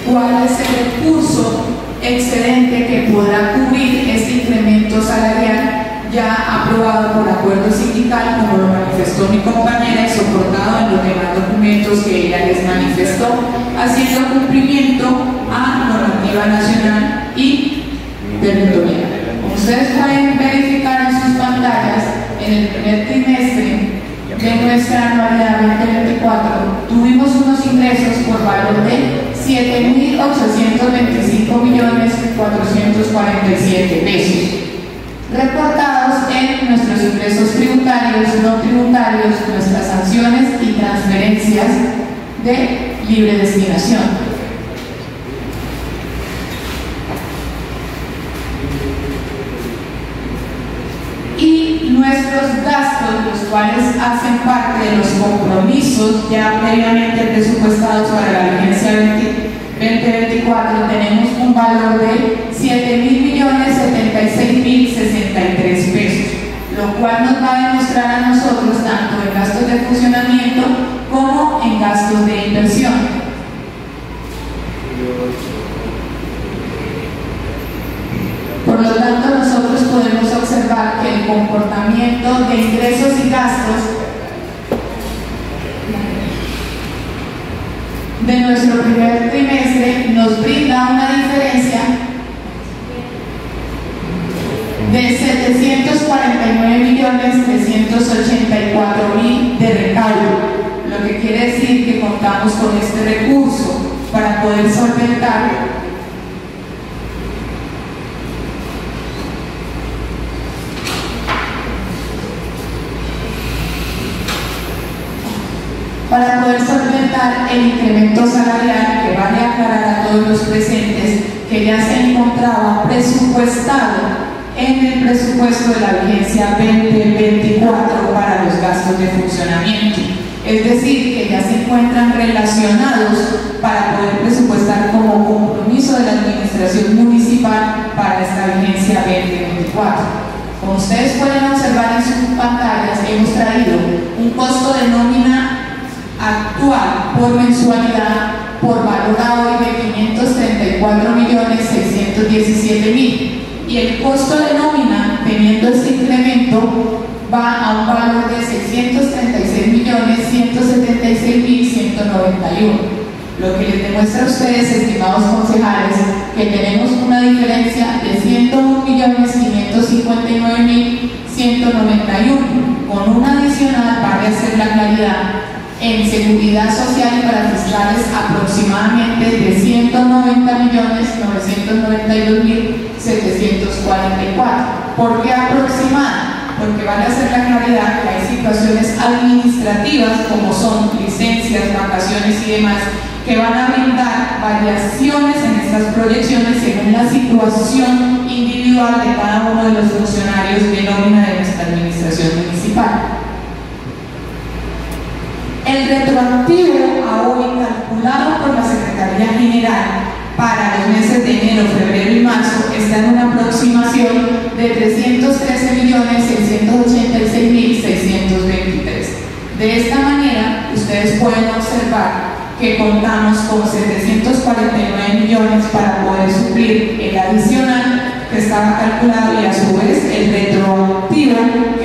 cuál es el recurso excedente que podrá cubrir este incremento salarial ya aprobado por acuerdo sindical, como lo manifestó mi compañera y soportado en los demás documentos que ella les manifestó, haciendo cumplimiento a normativa nacional y territorial. Como ustedes pueden verificar en sus pantallas, en el primer trimestre de nuestra anualidad 2024 tuvimos unos ingresos por valor de 7.825.447 pesos, reportados en nuestros ingresos tributarios, no tributarios, nuestras sanciones y transferencias de libre destinación. Y nuestros gastos, los cuales hacen parte de los compromisos ya previamente presupuestados para la vigencia 2024, tenemos un valor de 7.076.063 pesos, lo cual nos va a demostrar a nosotros tanto en gastos de funcionamiento como en gastos de inversión. Por lo tanto, nosotros podemos observar que el comportamiento de ingresos y gastos de nuestro primer trimestre nos brinda una diferencia de 749.384.000 de recaudo, lo que quiere decir que contamos con este recurso para poder solventar el incremento salarial, que vale aclarar a todos los presentes que ya se encontraba presupuestado en el presupuesto de la vigencia 2024 para los gastos de funcionamiento. Es decir, que ya se encuentran relacionados para poder presupuestar como compromiso de la administración municipal para esta vigencia 2024. Como ustedes pueden observar en sus pantallas, hemos traído un costo de nómina actual por mensualidad por valor a hoy de 534.617.000, y el costo de nómina teniendo este incremento va a un valor de 636.176.191, lo que les demuestra a ustedes, estimados concejales, que tenemos una diferencia de 101.559.191, con un adicional, vale hacer la claridad, en seguridad social y para fiscales aproximadamente de 190.992.744. ¿Por qué aproximada? Porque vale hacer la claridad que hay situaciones administrativas como son licencias, vacaciones y demás que van a brindar variaciones en estas proyecciones según la situación individual de cada uno de los funcionarios de nómina de nuestra administración municipal. El retroactivo a hoy calculado por la Secretaría General para los meses de enero, febrero y marzo está en una aproximación de 313.686.623. De esta manera, ustedes pueden observar que contamos con 749 millones para poder suplir el adicional que estaba calculado y a su vez el retroactivo